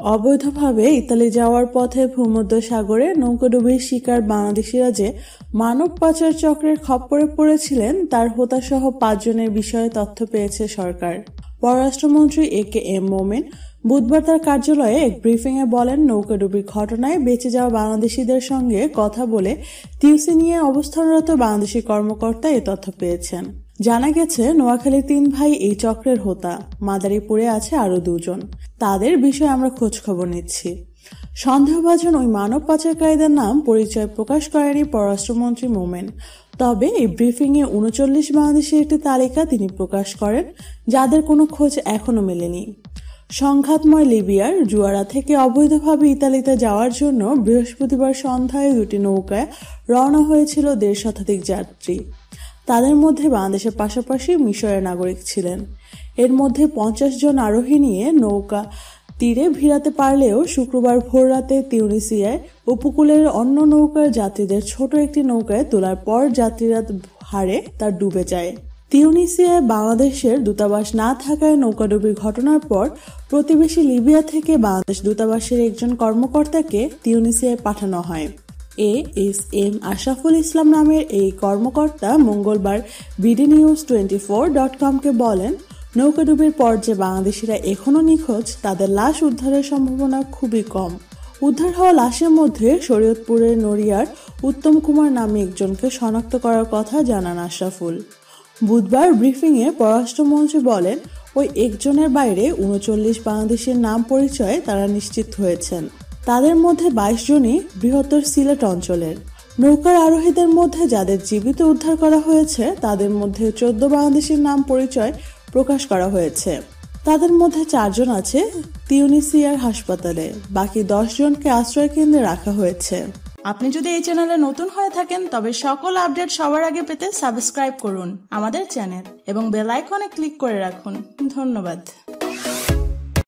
অবৈধভাবে ইতালি যাওয়ার পথে ভূমধ্যসাগরে নৌকাডুবির শিকার বাংলাদেশিরা যে মানব পাচার চক্রের খপ্পরে পড়েছিলেন তার হোতাসহ 5 জনের বিষয়ে তথ্য পেয়েছে সরকার। পররাষ্ট্রমন্ত্রী এ.কে.এম. মোমেন বুধবার তার কার্যালয়ে এক ব্রিফিংয়ে বলেন, নৌকাডুবির ঘটনায় বেঁচে যাওয়া বাংলাদেশিদের সঙ্গে কথা বলে টিউসি নিয়ে অবস্থানরত বাংলাদেশি কর্মকর্তা এ তথ্য পেয়েছেন। জানা গেছে, নোয়াখালীর 3 ভাই এই চক্রের হোতা। মাদারীপুরে আছে আরো 2 জন। তাদের বিষয়ে আমরা খোঁজ খবর নিচ্ছি। সন্দেহভাজন ওই মানব পাচারকারীদের নাম পরিচয় প্রকাশ করেনি পররাষ্ট্রমন্ত্রী মোমেন। তবে এই ব্রিফিংয়ে 39 বাংলাদেশের একটি তালিকা তিনি প্রকাশ করেন, যাদের কোনো খোঁজ এখনো মেলেনি। সংঘাতময় লিবিয়ার জুয়ারা থেকে অবৈধভাবে ইতালিতে যাওয়ার জন্য বৃহস্পতিবার সন্ধ্যায় 2টি নৌকায় রওনা হয়েছিল 1.5 শতাধিক যাত্রী। তাদের মধ্যে বাংলাদেশের পাশাপাশি মিশরের নাগরিক ছিলেন। এর মধ্যে 50 জন আরোহী নিয়ে নৌকা তীরে ভিড়াতে পারলেও শুক্রবার ভোররাতে তিউনিসিয়ায় উপকূলের অন্য নৌকার যাত্রীদের ছোট একটি নৌকায় তোলার পর যাত্রীরা হারে তা ডুবে যায়। তিউনিসিয়ায় বাংলাদেশের দূতাবাস না থাকায় নৌকাডুবির ঘটনার পর প্রতিবেশী লিবিয়া থেকে বাংলাদেশ দূতাবাসের একজন কর্মকর্তাকে তিউনিসিয়ায় পাঠানো হয়। এএসএম আশরাফুল ইসলাম নামের এই কর্মকর্তা মঙ্গলবার bdnews24.com-কে বলেন, নৌকাডুবির পর যে বাংলাদেশিরা এখনো নিখোঁজ তাদের লাশ উদ্ধারের সম্ভাবনা খুবই কম। উদ্ধার হওয়া লাশের মধ্যে শরীয়তপুরের নড়িয়ার উত্তম কুমার নামে একজনকে শনাক্ত করার কথা জানান আশরাফুল। বুধবার ব্রিফিংয়ে পররাষ্ট্রমন্ত্রী বলেন, ওই একজনের বাইরে 39 বাংলাদেশের নাম পরিচয় তারা নিশ্চিত হয়েছেন। তাদের মধ্যে 22 জনই বৃহত্তর সিলেট অঞ্চলের। নৌকার আরোহীদের মধ্যে যাদের জীবিত উদ্ধার করা হয়েছে তাদের মধ্যে 14 বাংলাদেশের নাম পরিচয় প্রকাশ করা হয়েছে। তাদের মধ্যে 4 জন আছে তিউনিসিয়ার হাসপাতালে, বাকি 10 জনকে আশ্রয় কেন্দ্রে রাখা হয়েছে। আপনি যদি এই চ্যানেলে নতুন হয়ে থাকেন তবে সকল আপডেট সবার আগে পেতে সাবস্ক্রাইব করুন আমাদের চ্যানেল এবং বেল আইকনে ক্লিক করে রাখুন। ধন্যবাদ।